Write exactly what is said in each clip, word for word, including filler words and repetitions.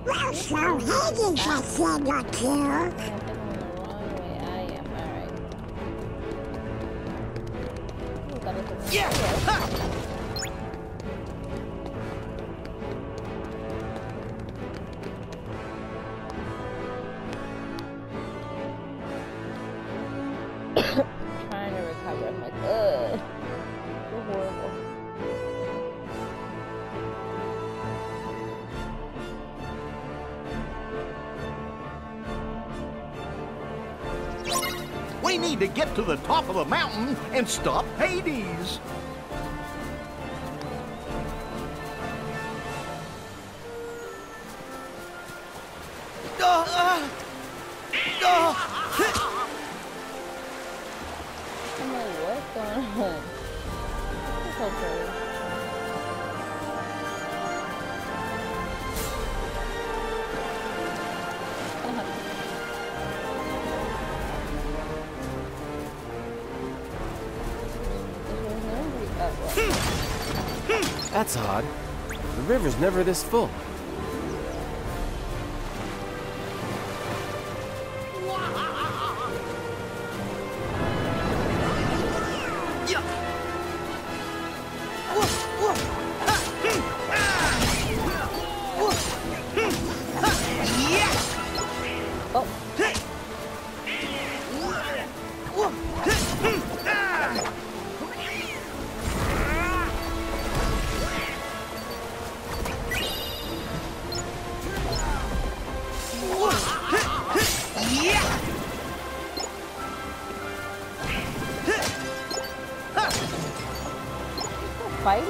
Well, so Hades has said not to. I am definitely the wrong way. I am. Alright. Ooh, got it to Yeah! Ha! Trying to recover. I'm like, ugh. You're horrible. We need to get to the top of the mountain and stop Hades. Uh, uh, uh, I'm like, what's going on? It's okay. That's odd. The river's never this full. Fighting?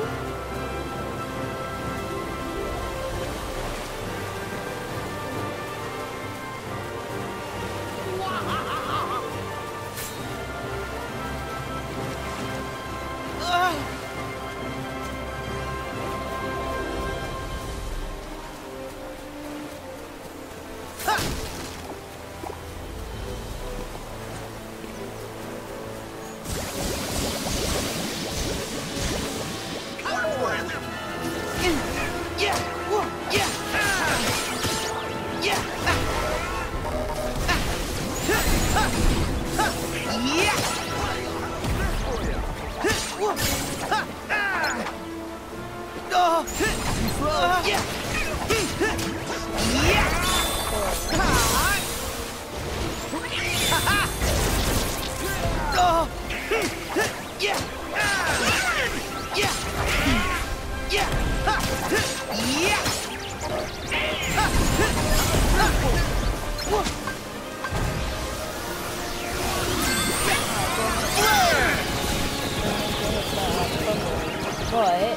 But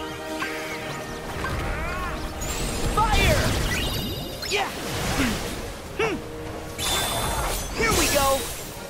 fire! Yeah! Here we go!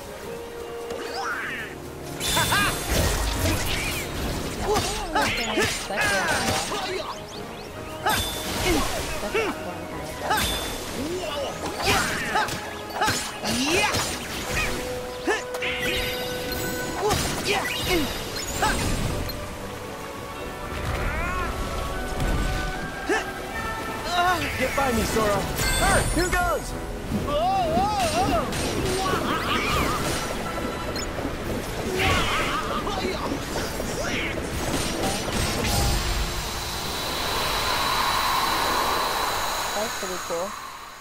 Get by me, Sora. Alright, here goes. that's pretty cool.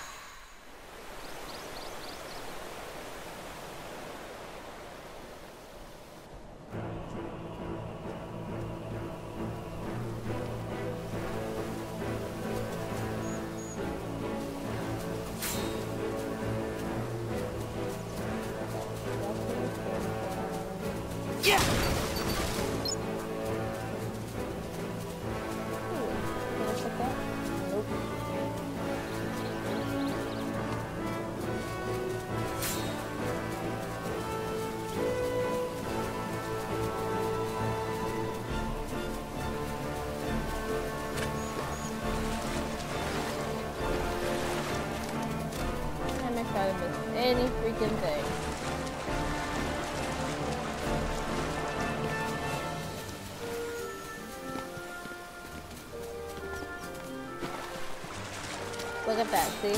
Yeah! I'm not trying to miss any freaking thing. Look at that, see?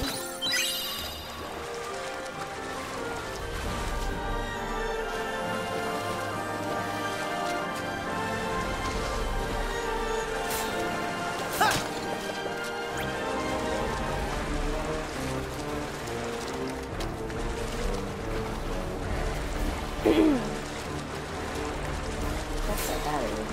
That's what that is.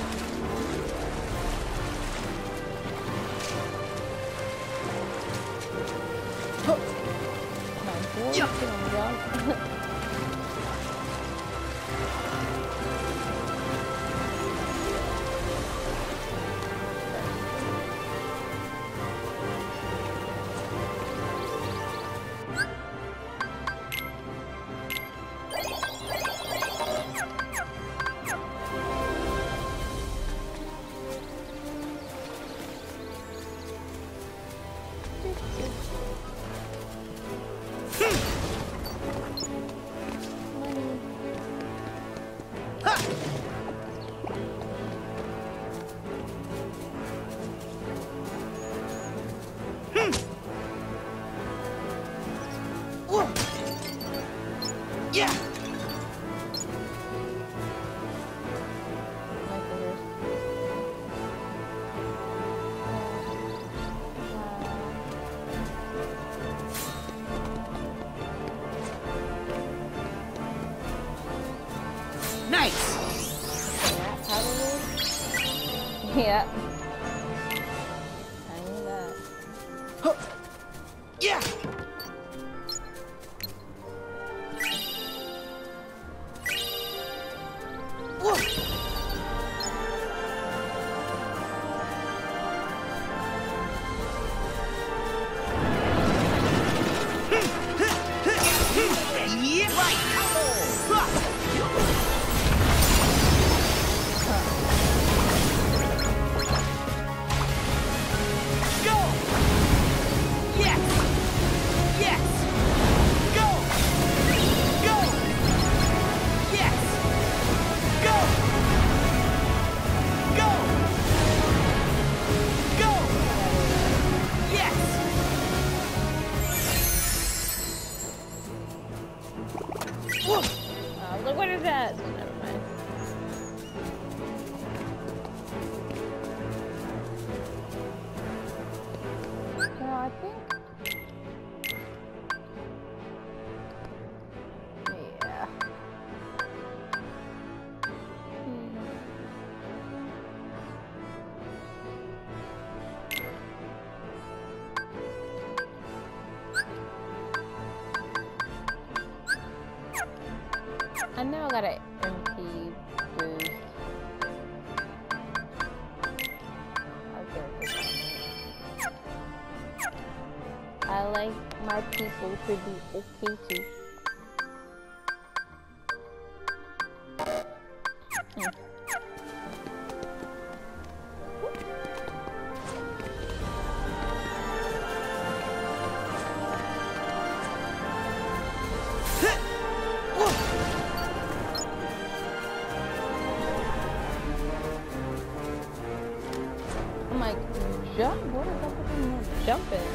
Yeah. Nice. Yeah. I knew that. Huh. Yeah. Whoa. Yeah, right. What is that? Never mind. No, I think. Yeah. Hmm. I know I got an M P boost. I'll go with this one. I like my people to be okay too. Hmm. I'm like, jump? What is up with him jumping?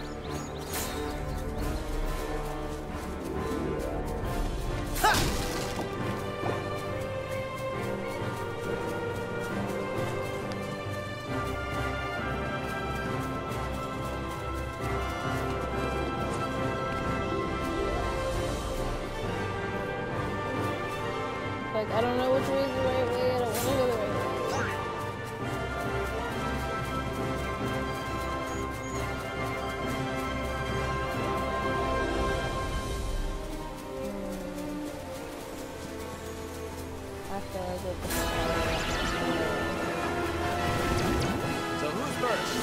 Like, I don't know which way is the right way. I don't want to go the right way. I feel like it's So who's first?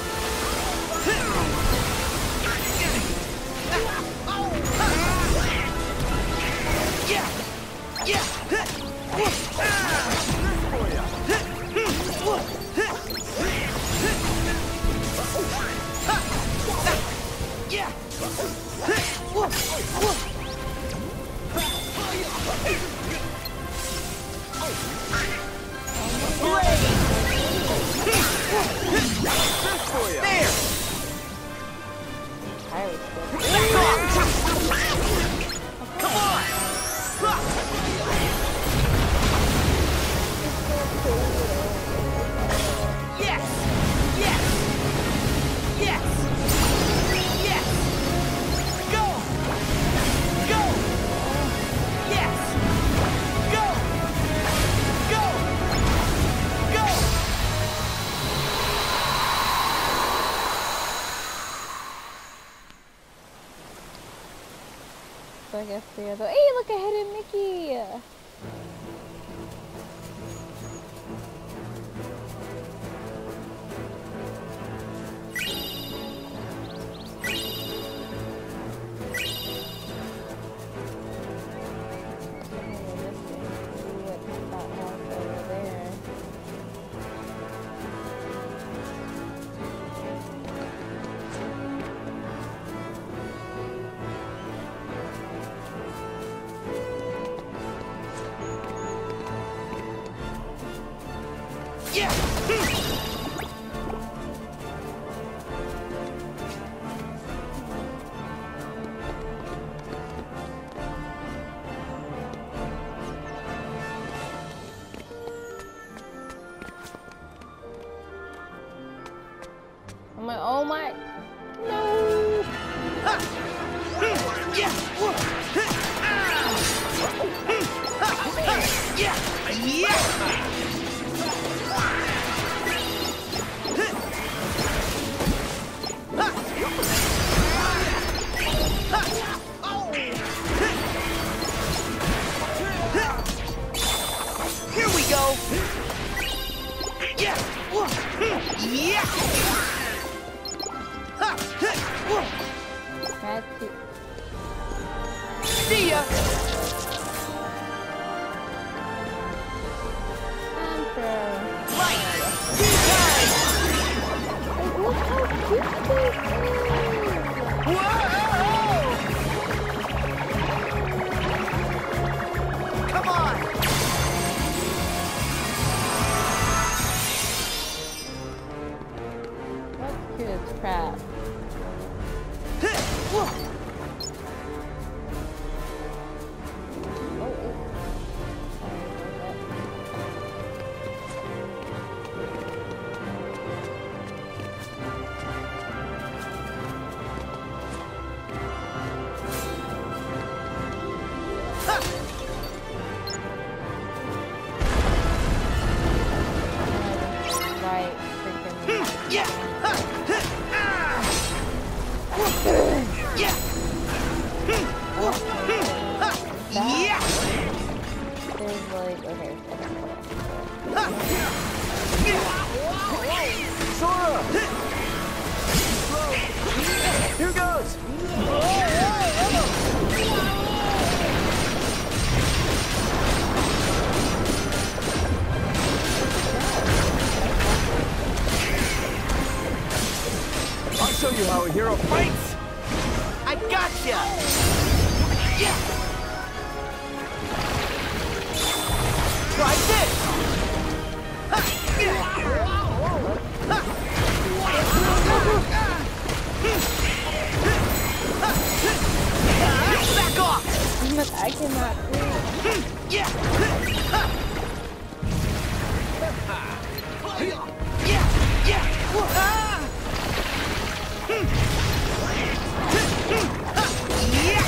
Yeah. Yeah. Yeah. There. was good. Back off! Come on! Yes! Yes! Yes! Yes! Go! Go! Yes! Go! Go! Go! So I guess the other. Hey, look ahead of Mickey! Yeah! I'm like, oh my. No! Yeah! Yeah! Yeah! Here we go! Yeah! Yeah! Had to. See ya! I'm sure. Right! Two times! Like, look how cute this is! Whoa! Come on! That's cute as crap. Whoa! Oh, oh. Right, freaking. Yeah! Yeah! Yeah! There's like, okay. Sora! Here goes! I'll show you how a hero fights! I gotcha! Yeah! Try this! Back off! But I cannot breathe. Yeah! Yeah! Yeah! Ah! Yeah!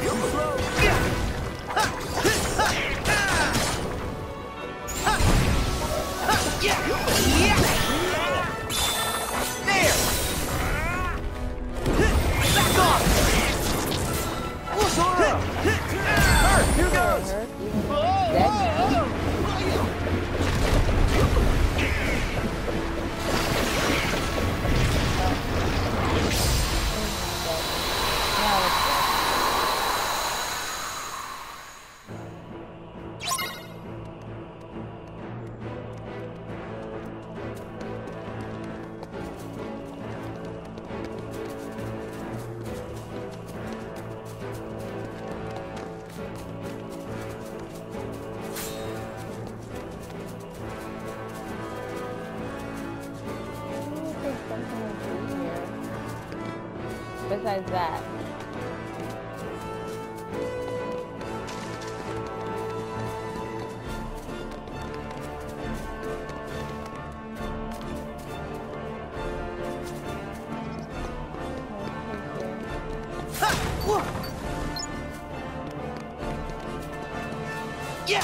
Yeah! Yeah! There! Back off! Sora! Hurt! Here goes! Hurt even dead now. Now it's dead. besides that. Yeah.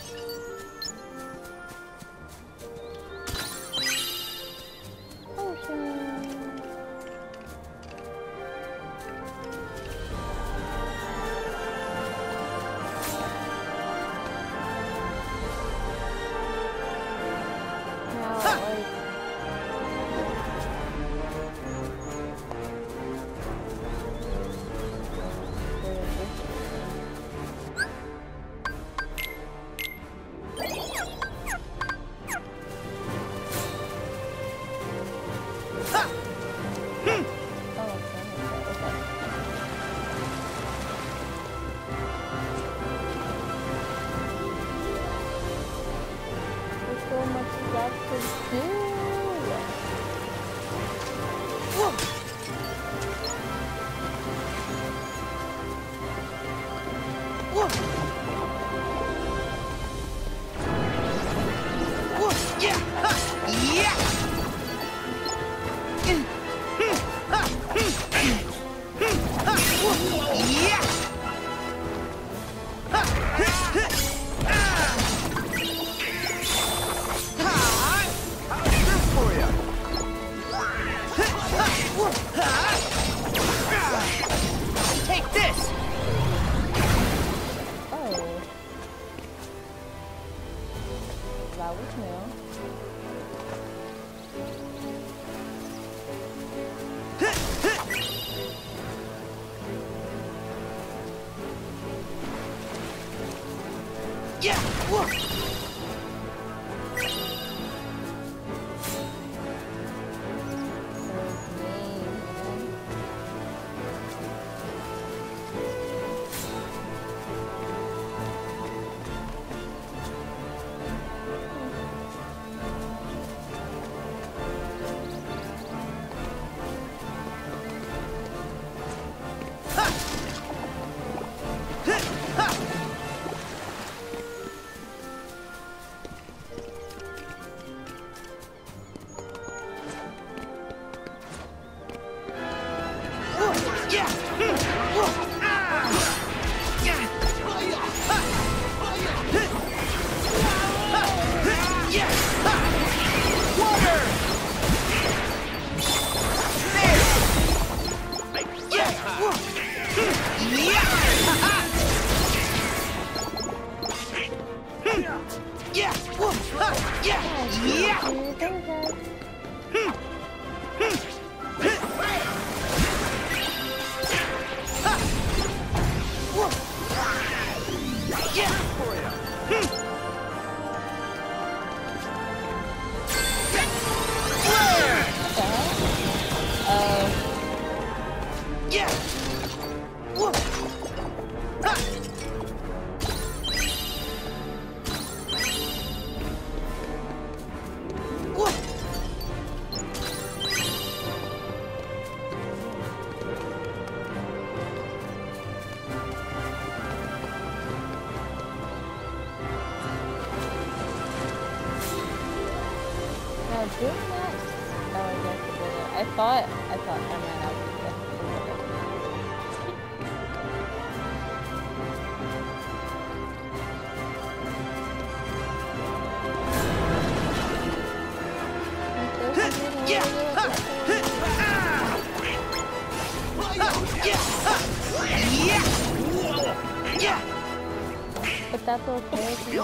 I thought, I thought I ran out of it. But that's okay.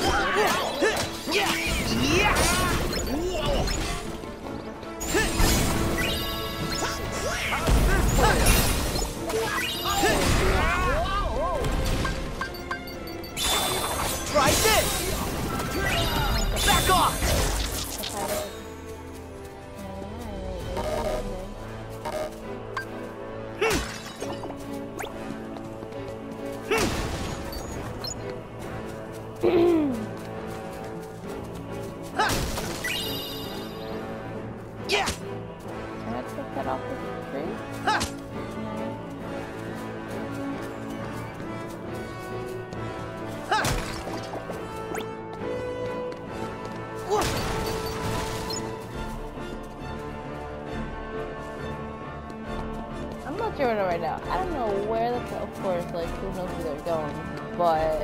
Try this! Back off! Yeah! Can I take that off the tree? not sure right now. I don't know where the, of course, like, who knows where they're going, but...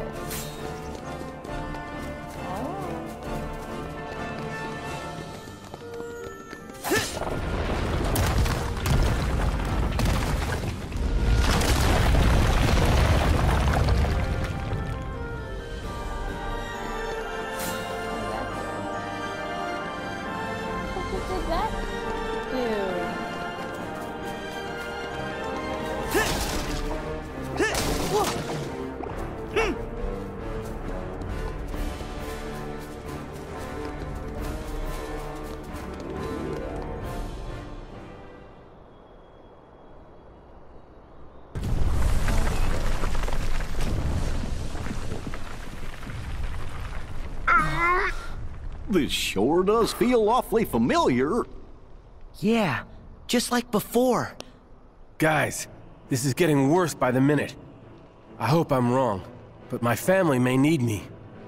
This sure does feel awfully familiar. Yeah, just like before. Guys, this is getting worse by the minute. I hope I'm wrong, but my family may need me.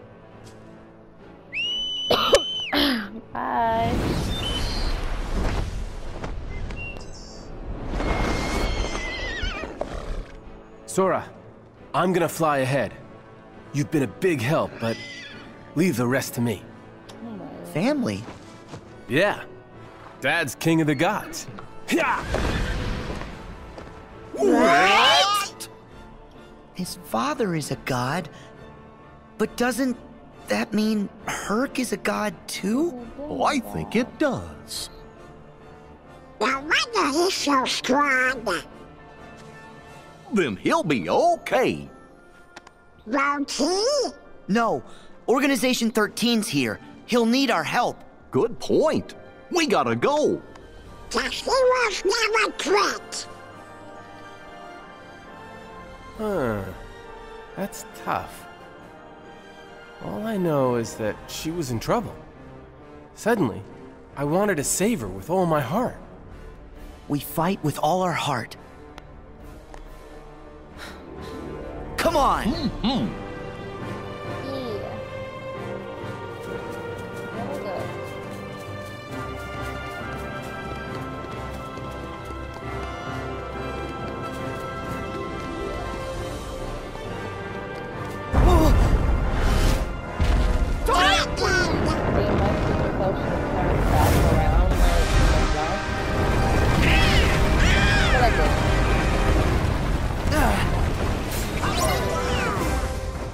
Bye. Sora, I'm gonna fly ahead. You've been a big help, but leave the rest to me. Family? Yeah. Dad's king of the gods. Yeah. What? His father is a god, but doesn't that mean Herc is a god too? Oh, I think it does. No wonder he's so strong. Then he'll be okay. Won't he? No, Organization thirteen's here. He'll need our help. Good point. We gotta go. Just he was never quit. Huh. That's tough. All I know is that she was in trouble. Suddenly, I wanted to save her with all my heart. We fight with all our heart. Come on! Mm-hmm. Yeah. There we go. Me and my super coach should have turned back around like like that. But I did.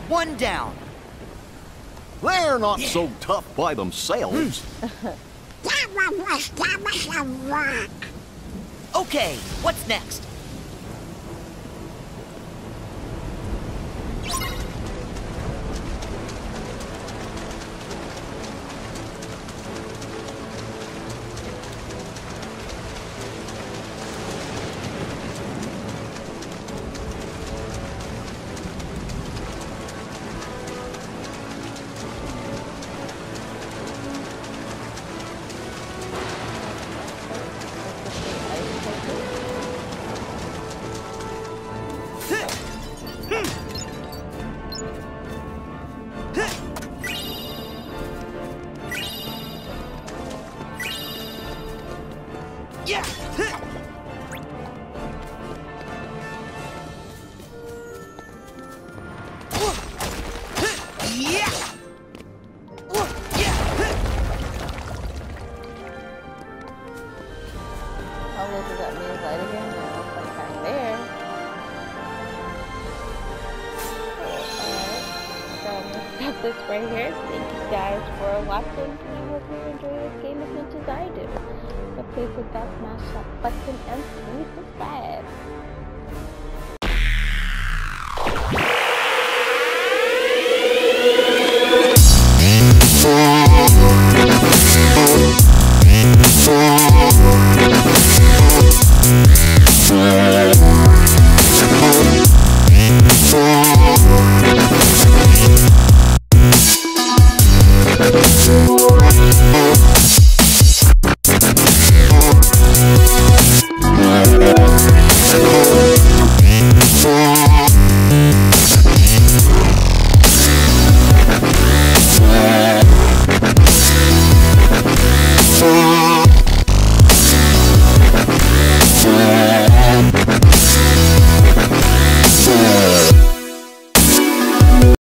One down. They're not so tough by themselves. That one was dumb as a rock. Okay, what's next? Yeah. Yeah. Oh, look, is that means light again? No, it's like right there. Alright, so I'm gonna stop this right here. Thank you guys for watching, and I hope you enjoy this game as much as I do. So please hit that smash that button and please subscribe.